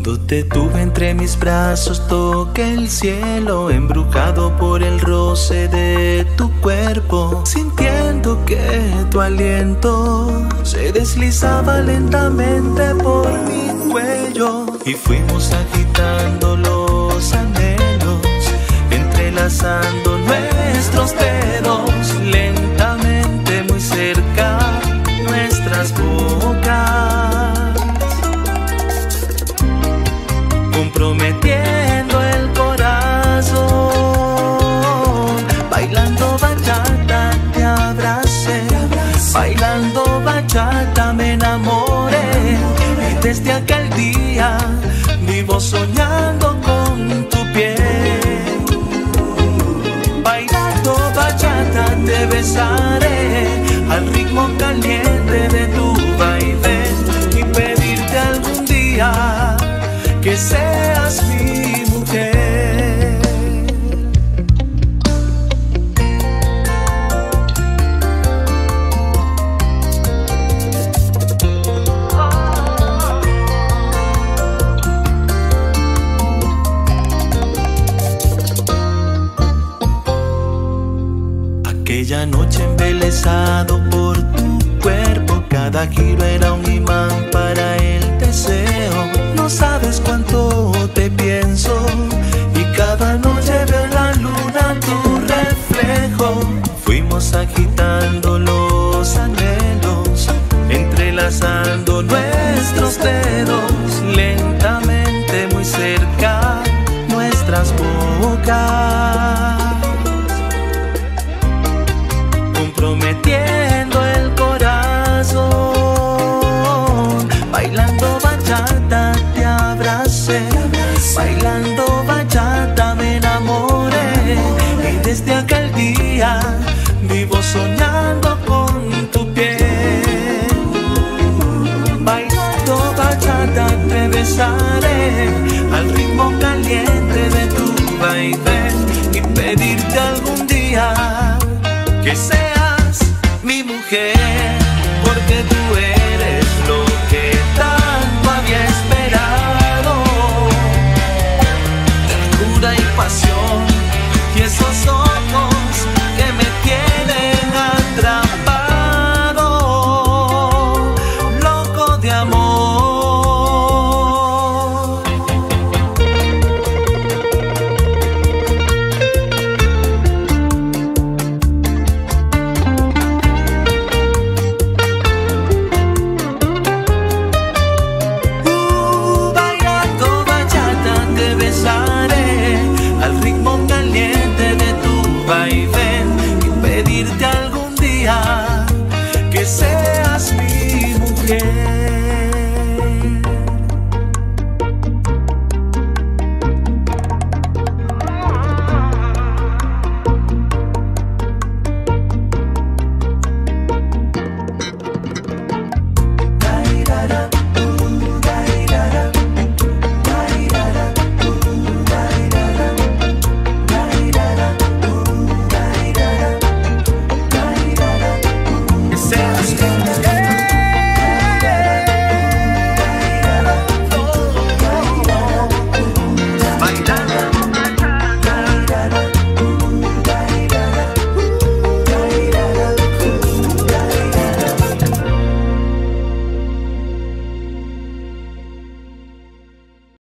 Te tuve entre mis brazos, toqué el cielo, embrujado por el roce de tu cuerpo, sintiendo que tu aliento se deslizaba lentamente por mi cuello. Y fuimos agitando los anhelos, entrelazando nuestros dedos, lentamente muy cerca nuestras bocas, comprometiendo el corazón. Bailando bachata te abracé, bailando bachata me enamoré, y desde aquel día vivo soñando con tu piel. Bailando bachata te besaré al ritmo caliente de tu baile, y pedirte algún día que seas mi mujer. Aquella noche embelesado por tu cuerpo, cada giro era un imán para el deseo. No sabes cuánto te pienso, y cada noche veo en la luna tu reflejo. Fuimos agitando los anhelos, entrelazando nuestros dedos, lentamente muy cerca nuestras bocas, comprometiendo el corazón. Bailando bachata te abracé, bailando bachata me enamoré, y desde aquel día vivo soñando con tu piel. Bailando bachata te besaré al ritmo caliente de tu baile, y pedirte algún día que sea